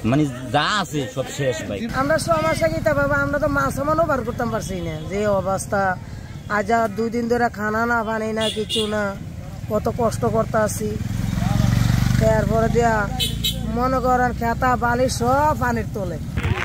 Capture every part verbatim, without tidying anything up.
মানে যা আছে সব শেষ ভাই। আমরা সমস্যা কি তা বাবা, আমরা তো মাছ আমারও বার করতাম পারছি না, যে অবস্থা আজ আর দুই দিন ধরে খানা না পানি না কিছু না, কত কষ্ট করতে আছি। তারপরে দিয়া মনে করেন খেতা বালি সব পানির তোলে।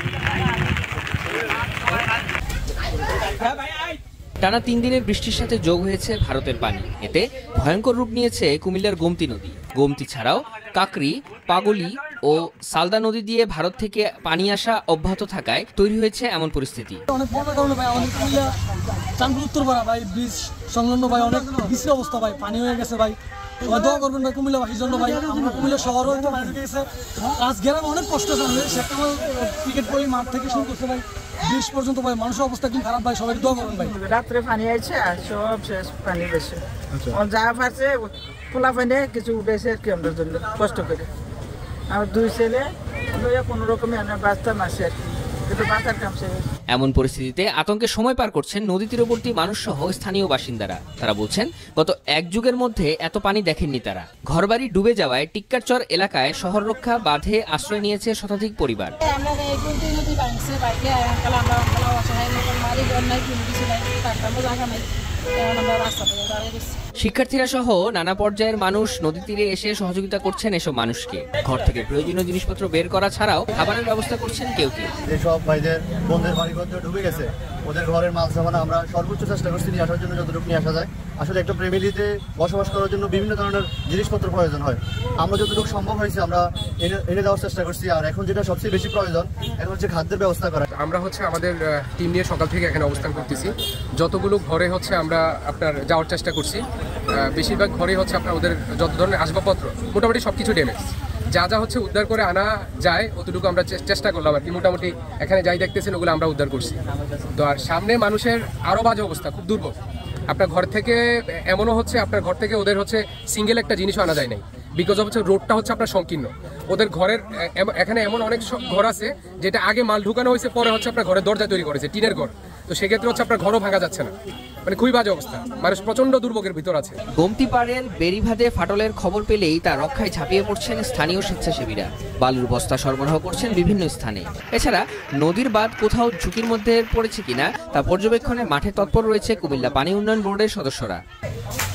টানা তিন দিনের বৃষ্টির সাথে যোগ হয়েছে ভারতের পানি, এতে ভয়ঙ্কর রূপ নিয়েছে কুমিল্লার গোমতী নদী। গোমতী ছাড়াও কাকরি, পাগলি ও সালদা নদী দিয়ে ভারত থেকে পানি আসা অব্যাহত থাকায় তৈরি হয়েছে এমন পরিস্থিতি। অনেক বড় কারণে ভাই আমাদের কুমিল্লা চাঁদপুর উত্তরপাড়া ভাই ব্রিজ সংলগ্ন ভাই অনেক বিশ্রী অবস্থা ভাই, পানি হয়ে গেছে ভাই। দোয়া করবেন ভাই কুমিল্লাবাসীর জন্য ভাই। আমরা কুমিল্লা শহরও একটু পানি ঢুকে গেছে, কাজ গ্রামে অনেক কষ্ট জানবে। সেখানে ক্রিকেট বই মাঠ থেকে শুরু করছে ভাই, ব্রিজ পর্যন্ত ভাই মানুষের অবস্থা একদম খারাপ ভাই। সবাই দোয়া করবেন ভাই। রাত্রে পানি আইছে আর সব শেষ, পানি বেশি যা পারছে পোলা পানি কিছু উঠেছে আর কি আমাদের জন্য কষ্ট করে। আমার দুই ছেলে কোনো রকমে আমরা বাঁচতাম আসি আর কি, কিন্তু বাঁচার কাম শেষ। এমন পরিস্থিতিতে আতঙ্কে সময় পার করছেন নদী তীরবর্তী মানুষ সহ স্থানীয় বাসিন্দারা। তারা বলছেন গত এক যুগের মধ্যে এত পানি দেখেননি তারা। ঘরবাড়ি ডুবে যাওয়ায় টিক্কারচর এলাকায় শহর রক্ষা বাঁধে আশ্রয় নিয়েছে শতাধিক পরিবার। শিক্ষার্থীরা সহ নানা পর্যায়ের মানুষ নদী তীরে এসে সহযোগিতা করছেন এসব মানুষকে। ঘর থেকে প্রয়োজনীয় জিনিসপত্র বের করা ছাড়াও খাবারের ব্যবস্থা করছেন কেউ কেউ। যেসব ভাইদের বন্ধের বাড়িঘর ডুবে গেছে ওদের ঘরের মাল সামান আমরা সর্বোচ্চ চেষ্টা করছি নিয়ে আসার জন্য, যতটুকু নিয়ে আসা যায়। আসলে একটা ফ্যামিলিতে বসবাস করার জন্য বিভিন্ন ধরনের জিনিসপত্র প্রয়োজন হয়, আমরা যতটুকু সম্ভব হয়েছে আমরা এনে এনে দেওয়ার চেষ্টা করছি। আর এখন যেটা সবচেয়ে বেশি প্রয়োজন এখন হচ্ছে খাদ্যের ব্যবস্থা করা। আমরা হচ্ছে আমাদের টিম নিয়ে সকাল থেকে এখানে অবস্থান করতেছি। যতগুলো ঘরে হচ্ছে আমরা আপনার যাওয়ার চেষ্টা করছি, বেশিরভাগ ঘরে হচ্ছে আপনার ওদের যত ধরনের আসবাবপত্র মোটামুটি সব কিছু ড্যামেজ, যা যা হচ্ছে উদ্ধার করে আনা যায় অতটুকু আমরা চেষ্টা করলাম আর কি। মোটামুটি এখানে যাই দেখতেছেন ওগুলো আমরা উদ্ধার করছি। তো আর সামনে মানুষের আরও বাজে অবস্থা, খুব দুর্ভোগ। আপনার ঘর থেকে এমনও হচ্ছে আপনার ঘর থেকে ওদের হচ্ছে সিঙ্গেল একটা জিনিসও আনা যায় নাই, বিকজ অফ হচ্ছে রোডটা হচ্ছে আপনার সংকীর্ণ। ওদের ঘরের এখানে এমন অনেক ঘর আছে যেটা আগে মাল ঢুকানো হয়েছে, পরে হচ্ছে আপনার ঘরের দরজা তৈরি করেছে টিনের ঘর। তো সেক্ষেত্রে হচ্ছে আপনার ঘরও ভাঙা যাচ্ছে না, মানে খুবই বাজে অবস্থা, মানুষ প্রচন্ড দুর্ভোগের ভিতর আছে। গোমতী পাড়ের বেড়িভাদে ফাটলের খবর পেলেই তা রক্ষায় ঝাঁপিয়ে পড়ছেন স্থানীয় স্বেচ্ছাসেবীরা। বালুর বস্তা সরবরাহ করছেন বিভিন্ন স্থানে। এছাড়া নদীর বাঁধ কোথাও ঝুঁকির মধ্যে পড়েছে কিনা তা পর্যবেক্ষণে মাঠে তৎপর রয়েছে কুমিল্লা পানি উন্নয়ন বোর্ডের সদস্যরা।